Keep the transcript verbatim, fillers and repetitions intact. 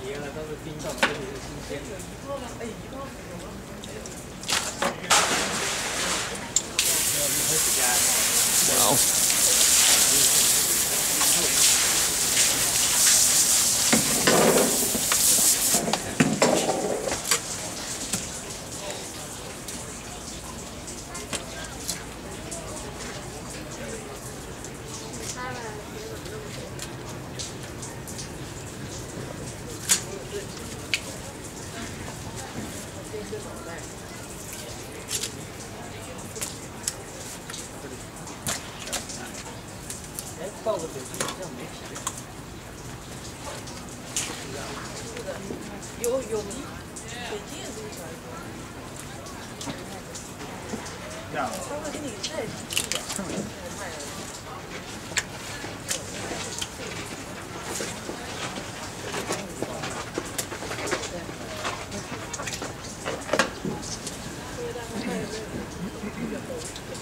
体验了，但是冰上这里是新鲜的。哎，一炮有吗？没有，一开始加。 好。 哎，抱个手机好像没皮。 是的，有有皮，北京也是小一个。 这样。 他会给你带皮的，那个卖的。对。